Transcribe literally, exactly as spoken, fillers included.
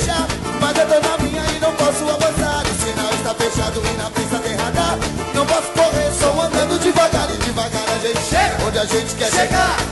deixar, mas eu tô na minha e não posso avançar. O sinal está fechado e na pista tem radar. Não posso correr, só andando devagar e devagar a gente chega onde a gente quer chegar.